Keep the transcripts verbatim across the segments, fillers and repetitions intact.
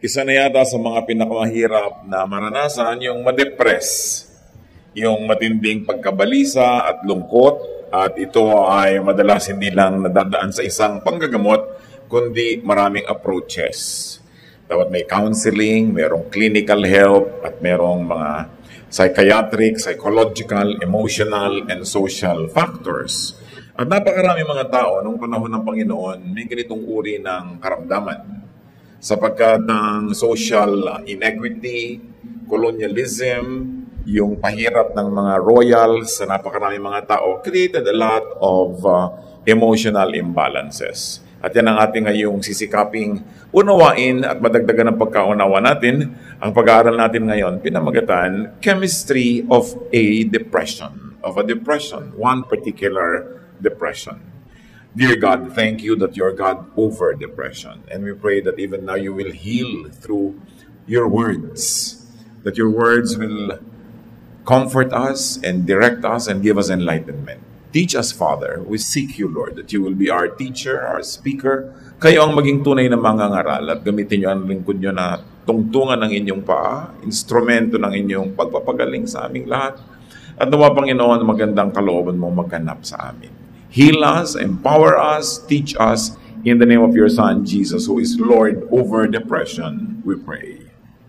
Isa na yata sa mga pinakamahirap na maranasan yung ma-depress, yung matinding pagkabalisa at lungkot, at ito ay madalas hindi lang nadadaan sa isang panggagamot, kundi maraming approaches. Dapat may counseling, merong clinical help, at merong mga psychiatric, psychological, emotional, and social factors. At napakarami mga tao nung panahon ng Panginoon may ganitong uri ng karamdaman. Sapagkat ang social inequity, colonialism, yung pahirap ng mga royals sa napakarami mga tao created a lot of uh, emotional imbalances. At yan ang ating ngayong sisikaping unawain at madagdagan ng pagkaunawa natin. Ang pag-aaral natin ngayon, pinamagatan, Chemistry of a Depression, of a depression, one particular depression. Dear God, thank you that you're God over depression. And we pray that even now you will heal through your words. That your words will comfort us and direct us and give us enlightenment. Teach us, Father. We seek you, Lord, that you will be our teacher, our speaker. Kayo ang maging tunay na mangangaral at gamitin nyo ang lingkod nyo na tungtungan ng inyong paa, instrumento ng inyong pagpapagaling sa aming lahat. At nawa, Panginoon, magandang kalooban mo magganap sa amin. Heal us, empower us, teach us, in the name of your Son, Jesus, who is Lord over depression, we pray.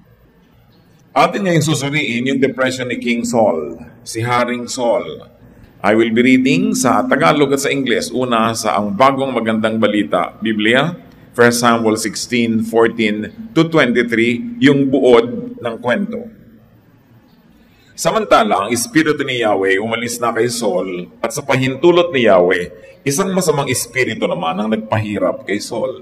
Atin ngayong susuriin yung depression ni King Saul, si Haring Saul. I will be reading sa Tagalog at sa English. Una sa ang bagong magandang balita, Biblia, First Samuel sixteen, fourteen to twenty-three, yung buod ng kwento. Samantala, ang espiritu ni Yahweh umalis na kay Saul at sa pahintulot ni Yahweh, isang masamang espiritu naman ang nagpahirap kay Saul.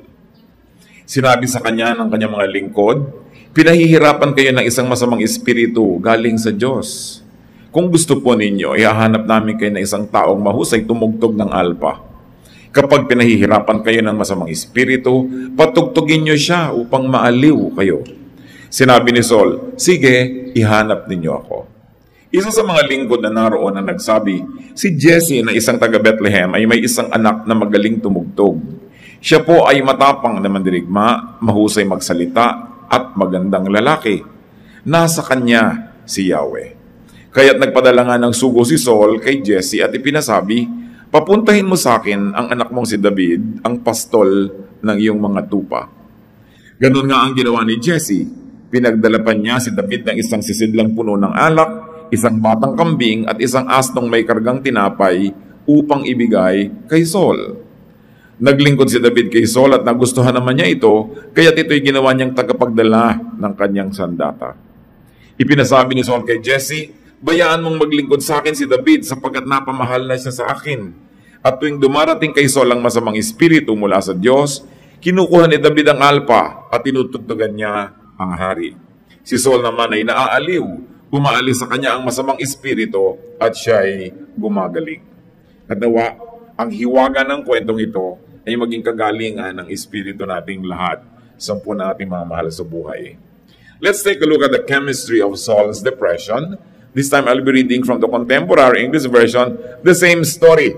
Sinabi sa kanya ng kanyang mga lingkod, pinahihirapan kayo ng isang masamang espiritu galing sa Diyos. Kung gusto po ninyo, ihahanap namin kayo ng isang taong mahusay tumugtog ng alpa. Kapag pinahihirapan kayo ng masamang espiritu, patugtugin nyo siya upang maaliw kayo. Sinabi ni Saul, sige, ihanap ninyo ako. Isa sa mga lingkod na naroon na nagsabi, si Jesse na isang taga Bethlehem ay may isang anak na magaling tumugtog. Siya po ay matapang na mandirigma, mahusay magsalita, at magandang lalaki. Nasa kanya si Yahweh. Kaya't nagpadala nga ng sugo si Saul kay Jesse at ipinasabi, papuntahin mo sa akin ang anak mong si David, ang pastol ng iyong mga tupa. Ganun nga ang ginawa ni Jesse. Pinagdala pa niya si David ng isang sisidlang puno ng alak, isang batang kambing at isang asnong may kargang tinapay upang ibigay kay Saul. Naglingkod si David kay Saul at nagustuhan naman niya ito, kaya't ito'y ginawa niyang tagapagdala ng kanyang sandata. Ipinasabi ni Saul kay Jesse, bayaan mong maglingkod sa akin si David sapagkat napamahal na siya sa akin. At tuwing dumarating kay Saul ang masamang espiritu mula sa Diyos, kinukuha ni David ang alpa at tinutugtugan niya ang hari. Si Saul naman ay naaaliw. Umaalis sa kanya ang masamang espiritu at siya ay gumagaling. At nawa, ang hiwaga ng kwentong ito ay maging kagalingan ng espiritu nating lahat, sampu na ating mga mahal sa buhay. Let's take a look at the chemistry of Saul's depression. This time I'll be reading from the contemporary English version, the same story.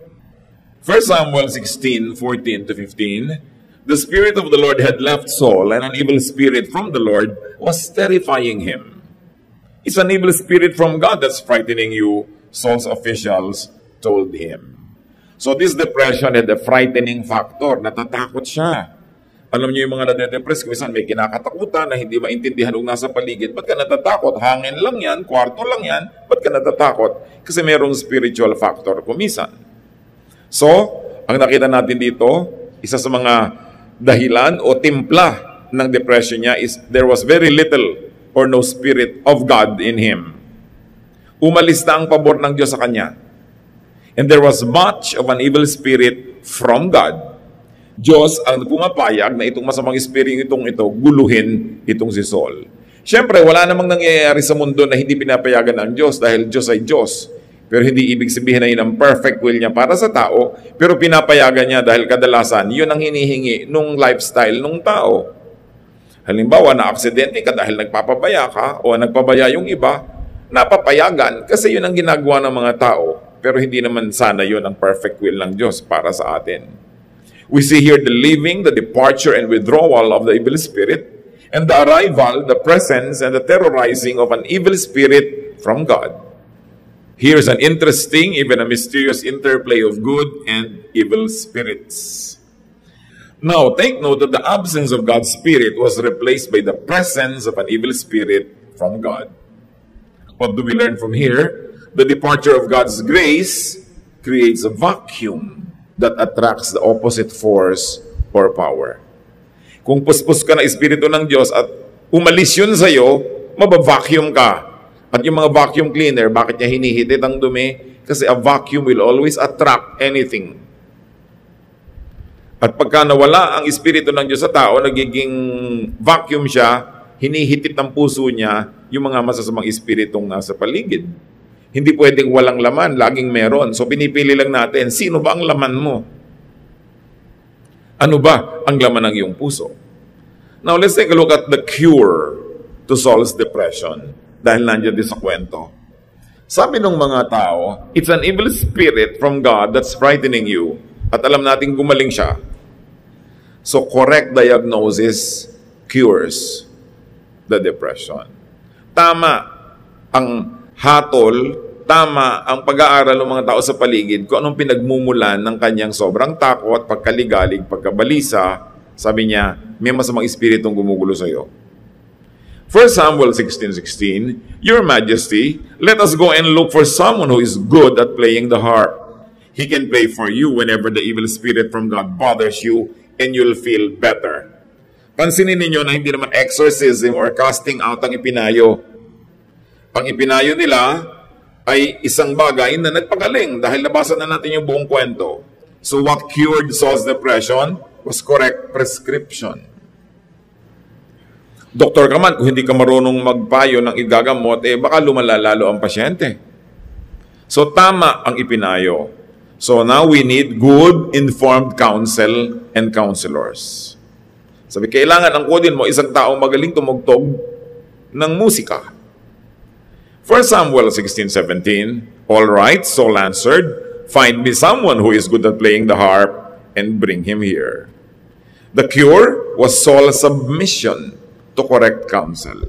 First Samuel sixteen, fourteen to fifteen. The Spirit of the Lord had left Saul, and an evil spirit from the Lord was terrifying him. It's an evil spirit from God that's frightening you, Saul's officials told him. So this depression had a frightening factor. Natatakot siya. Alam niyo yung mga nade-depress, kung may kinakatakutan na hindi maintindihan kung nasa paligid. Ba't ka natatakot? Hangin lang yan, kwarto lang yan. Ba't ka natatakot? Kasi mayroong spiritual factor kumisan. So, ang nakita natin dito, isa sa mga dahilan o timpla ng depression niya is there was very little or no spirit of God in him. Umalis na ang pabor ng Diyos sa kanya. And there was much of an evil spirit from God. Diyos ang pumapayag na itong masamang espiritu itong ito, guluhin itong si Saul. Siyempre, wala namang nangyayari sa mundo na hindi pinapayagan ng Diyos dahil Diyos ay Diyos. Pero hindi ibig sabihin na yun ang perfect will niya para sa tao, pero pinapayagan niya dahil kadalasan, yun ang hinihingi nung lifestyle nung tao. Halimbawa, na-aksidente ka dahil nagpapabaya ka o nagpabaya yung iba, napapayagan kasi yun ang ginagawa ng mga tao. Pero hindi naman sana yun ang perfect will ng Diyos para sa atin. We see here the leaving, the departure, and withdrawal of the evil spirit. and the arrival, the presence, and the terrorizing of an evil spirit from God. Here's an interesting, even a mysterious interplay of good and evil spirits. Now, take note that the absence of God's Spirit was replaced by the presence of an evil spirit from God. What do we learn from here? The departure of God's grace creates a vacuum that attracts the opposite force or power. Kung puspos ka na Espiritu ng Diyos at umalis yun sa'yo, mabavacuum ka. At yung mga vacuum cleaner, bakit niya hinihitit ang dumi? Kasi a vacuum will always attract anything. At pagka nawala ang Espiritu ng Diyos sa tao, nagiging vacuum siya, hinihitit ng puso niya yung mga masasamang espiritong nasa paligid. Hindi pwedeng walang laman, laging meron. So pinipili lang natin, sino ba ang laman mo? Ano ba ang laman ng iyong puso? Now let's take a look at the cure to Saul's depression. Dahil nandiyan din sa kwento. Sabi ng mga tao, it's an evil spirit from God that's frightening you. At alam natin gumaling siya. So correct diagnosis cures the depression. Tama ang hatol, tama ang pag-aaral ng mga tao sa paligid kung anong pinagmumulan ng kanyang sobrang takot, pagkaligalig, pagkabalisa. Sabi niya, may masamang espiritong gumugulo sa iyo. First Samuel sixteen sixteen, Your Majesty, let us go and look for someone who is good at playing the harp. He can play for you whenever the evil spirit from God bothers you, and you'll feel better. Pansinin ninyo na hindi naman exorcism or casting out ang ipinayo. Ang ipinayo nila ay isang bagay na nagpagaling dahil nabasan na natin yung buong kwento. So what cured Saul's depression was correct prescription. Doktor ka man, kung hindi ka marunong magpayo ng igagamot, eh baka lumala lalo ang pasyente. So tama ang ipinayo. So now we need good, informed counsel and counselors. Sabi, kailangan angkudin mo isang taong magaling tumugtog ng musika. First Samuel sixteen seventeen, All right, Saul answered, find me someone who is good at playing the harp and bring him here. The cure was Saul's submission to correct counsel.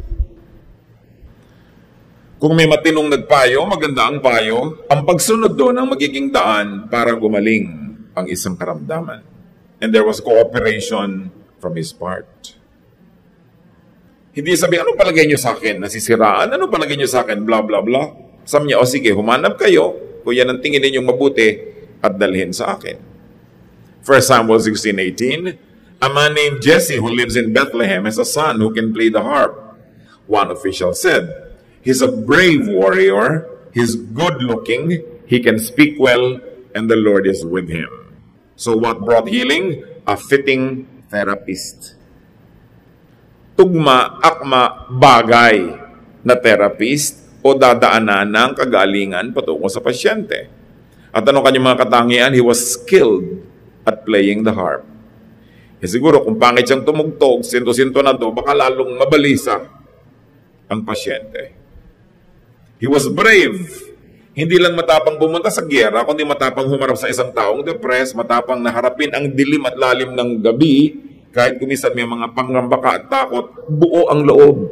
Kung may matinong nagpayo, maganda ang payo, ang pagsunod doon ang magiging daan para gumaling ang isang karamdaman. And there was cooperation from his part. Hindi sabi, ano palagay niyo sa akin? Nasisiraan? Ano palagay niyo sa akin? Blah, blah, blah. Sabi niya, o sige, humanap kayo. Kung yan ang tingin ninyong mabuti at dalhin sa akin. First Samuel sixteen eighteen, a man named Jesse who lives in Bethlehem has a son who can play the harp. One official said, he's a brave warrior, he's good-looking, he can speak well, and the Lord is with him. So what brought healing? A fitting therapist. Tugma, akma, bagay na therapist o dadaanan ng kagalingan patungo sa pasyente. At ano kanyang mga katangian? He was skilled at playing the harp. Eh siguro kung pangit siyang tumugtog, sinto-sinto na to, baka lalong mabalisa ang pasyente. He was brave. Hindi lang matapang pumunta sa giyera, kundi matapang humarap sa isang taong depressed, matapang naharapin ang dilim at lalim ng gabi, kahit kumisan may mga pangrambaka at takot, buo ang loob.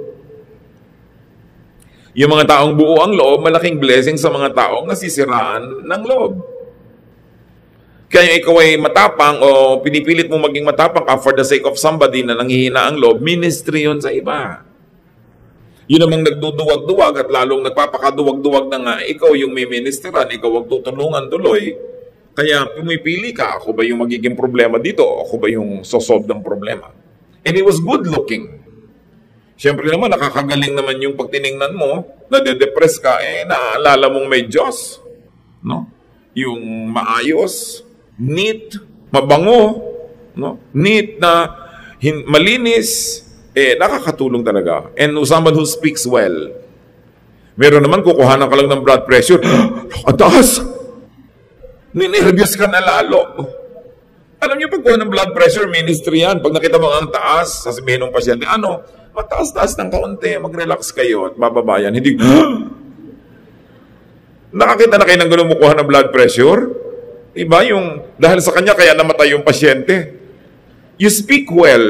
Yung mga taong buo ang loob, malaking blessing sa mga taong nasisiraan ng loob. Kaya ikaw ay matapang o pinipilit mo maging matapang ka for the sake of somebody na nanghihina ang loob, ministry yun sa iba. Yun namang nagduduwag-duwag at lalong nagpapakaduwag-duwag na nga, ikaw yung may ministeran, ikaw ang tutulungan tuloy. Kaya pumipili ka, ako ba yung magiging problema dito? Ako ba yung sosolve ng problema? And he was good-looking. Siyempre naman, nakakagaling naman yung pagtiningnan mo, nade-depress ka, eh, naaalala mong may Diyos. No? Yung maayos, neat, mabango, no? Neat na hin- malinis, eh, nakakatulong talaga. And someone who speaks well. Meron naman, kukuhanan ka lang ng blood pressure. Ang taas! Ninervyos ka na lalo. Alam niyo, pagkuha ng blood pressure, ministry yan. Pag nakita mo ang taas, sasabihin ng pasyente, ano, mataas-taas ng kaunti, mag-relax kayo at bababa yan. Hindi, nakakita na kayo ng gano'n mukuha ng blood pressure? Diba? Yung, dahil sa kanya, kaya namatay yung pasyente. You speak well,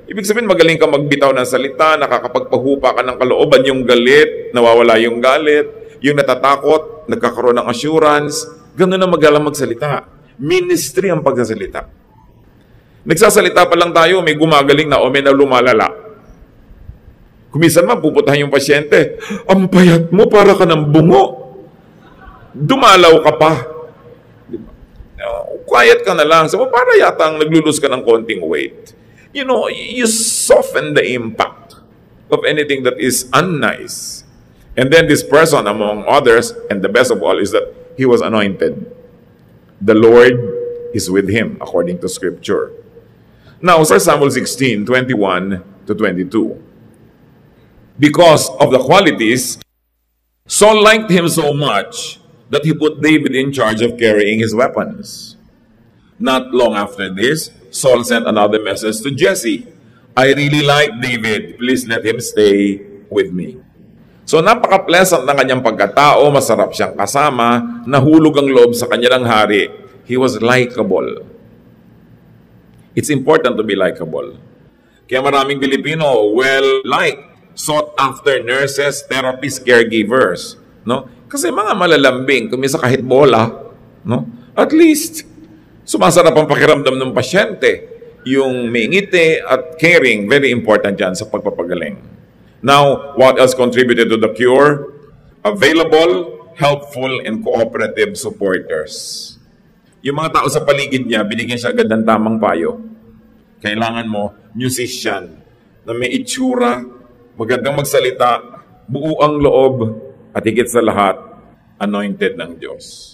Ibig sabihin, magaling ka magbitaw ng salita, nakakapagpahupa ka ng kalooban, yung galit, nawawala yung galit, yung natatakot, nagkakaroon ng assurance, gano'n na magalang magsalita. Ministry ang pagsasalita. Nagsasalita pa lang tayo, may gumagaling na o may na lumalala. Kumisan man, puputahan yung pasyente, ang payat mo, para ka ng bungo. Dumalaw ka pa. Diba? Uh, quiet ka na lang. So, para yatang naglulus ka ng konting weight. You know, you soften the impact of anything that is unnice. And then this person, among others, and the best of all, is that he was anointed. The Lord is with him, according to Scripture. Now, First Samuel sixteen, twenty-one to twenty-two. Because of the qualities, Saul liked him so much that he put David in charge of carrying his weapons. Not long after this, Saul sent another message to Jesse. I really like David. Please let him stay with me. So napaka-pleasant ng kanyang pagkatao, masarap siyang kasama, nahulog ang loob sa kanyang hari. He was likable. It's important to be likable. Kaya maraming Pilipino, well-liked, sought after nurses, therapists, caregivers. No? Kasi mga malalambing, kumisa kahit bola, no? At least, sumasarap ang pakiramdam ng pasyente. Yung may ngiti at caring, very important yan sa pagpapagaling. Now, what else contributed to the cure? Available, helpful, and cooperative supporters. Yung mga tao sa paligid niya, binigyan siya agad ng tamang payo. Kailangan mo, musician, na may itsura, magandang magsalita, buo ang loob, at higit sa lahat, anointed ng Diyos.